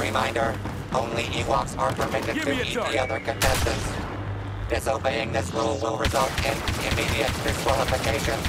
reminder, only Ewoks are permitted to eat the other contestants. Disobeying this rule will result in immediate disqualification.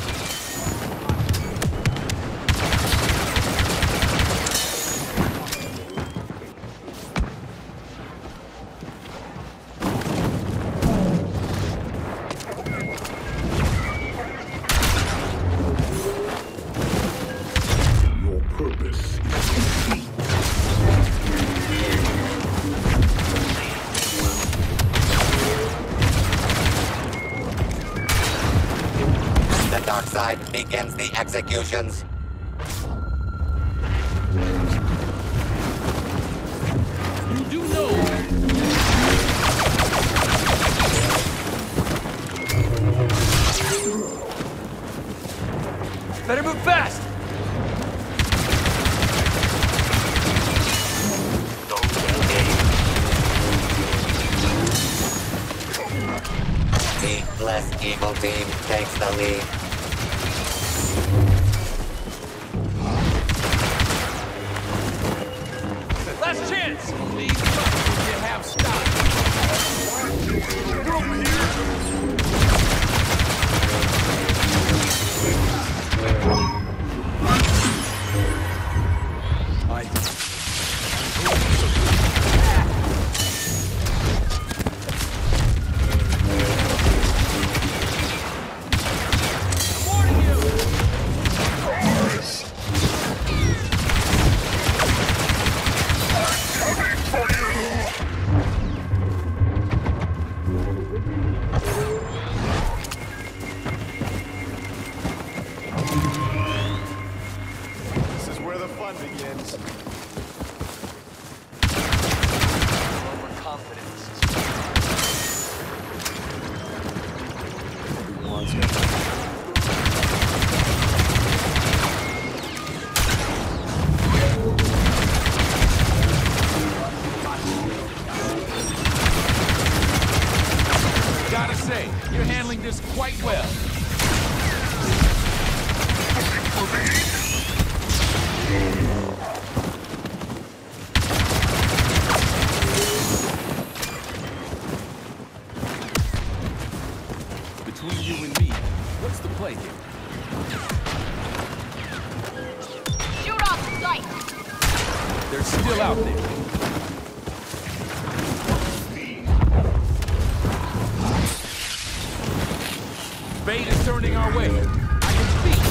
Dark side begins the executions. You do know. Better move fast. The less evil team takes the lead. Last chance! Please, you have stopped. We're over here! Begins. Overconfidence. Gotta say, you're handling this quite well. Between you and me, what's the play here? Shoot off sight! They're still out there. Fate is turning our way. I can see.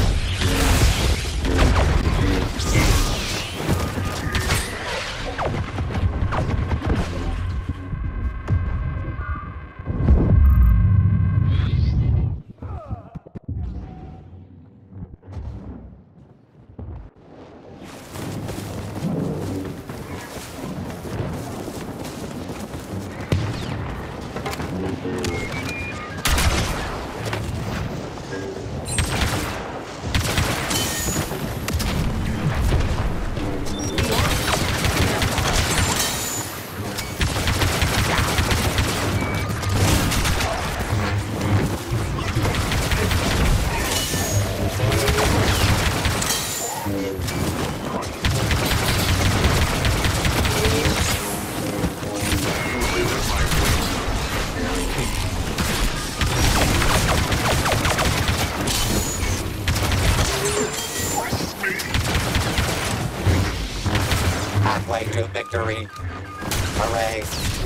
Halfway to victory. Hooray.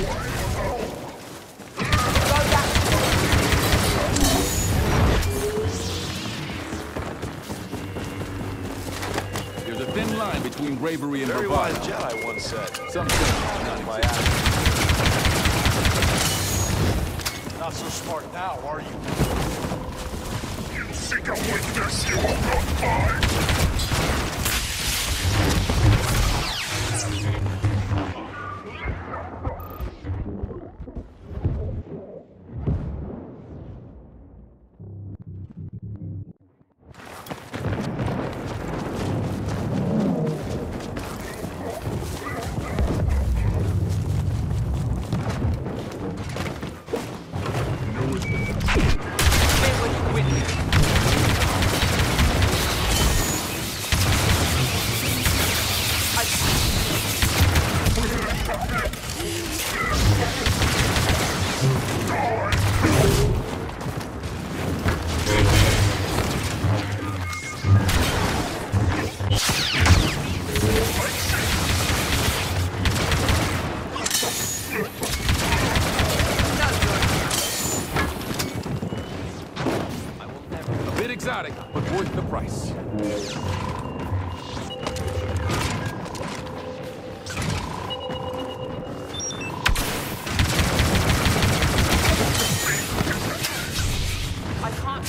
There's a thin line between bravery and Very bravado. wise Jedi once said. Some say not by accident. Not so smart now, are you? You seek a weakness you will not find. bit exotic, but worth the price. I can't.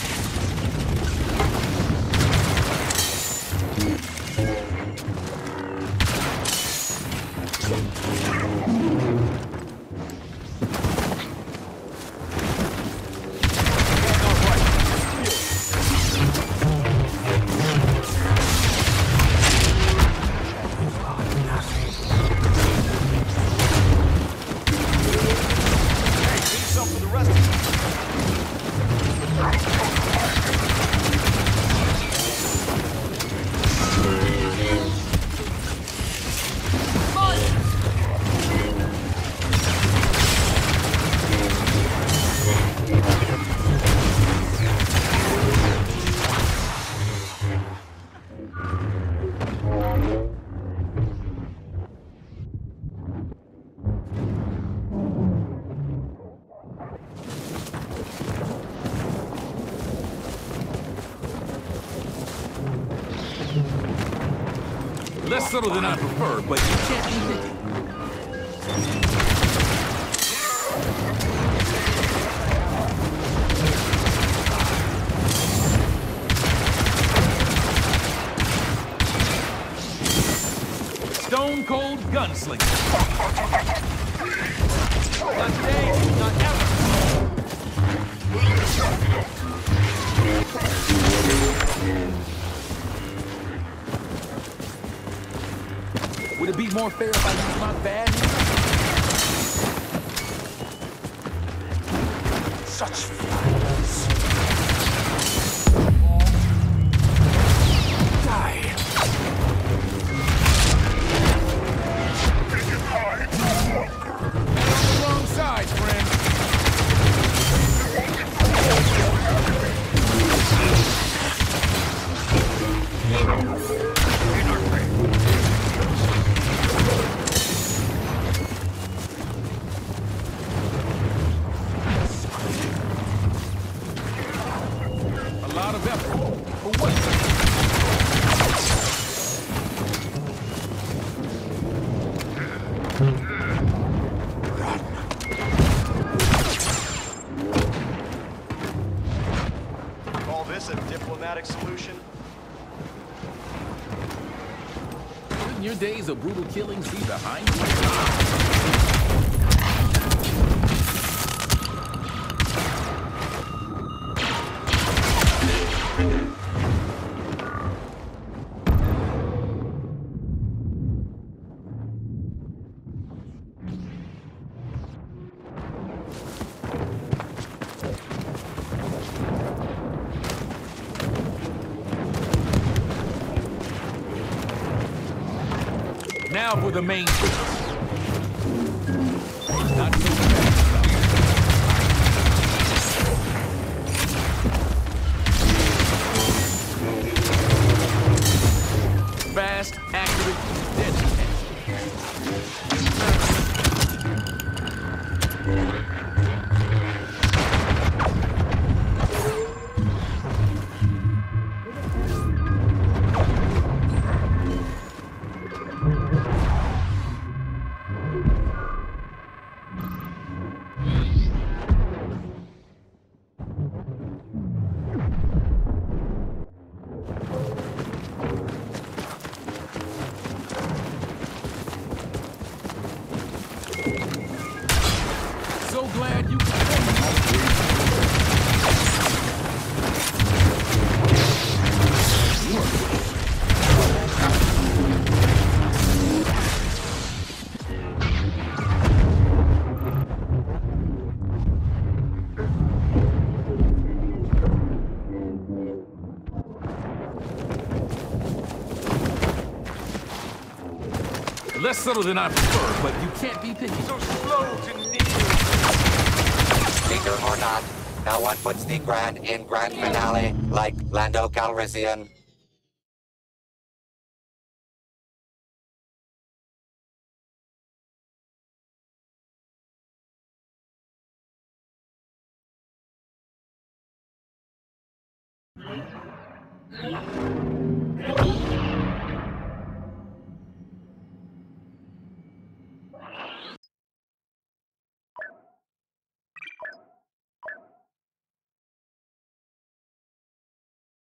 Less subtle than I prefer, but you can't be picky. Stone cold gunslinger. Not today, not ever. Would it be more fair if I used my bad hand? Such violence. Die. We can hide no longer. You're on the wrong side, friend. A lot of effort. For what? Call this a diplomatic solution? Shouldn't your days of brutal killings be behind you? Now for the main business. Not so fast. Fast, accurate, deadly. So glad you came. Less subtle than I prefer, but you can't be picky. So slow to kneel. Leader or not, no one puts the Grand in Grand Finale like Lando Calrissian.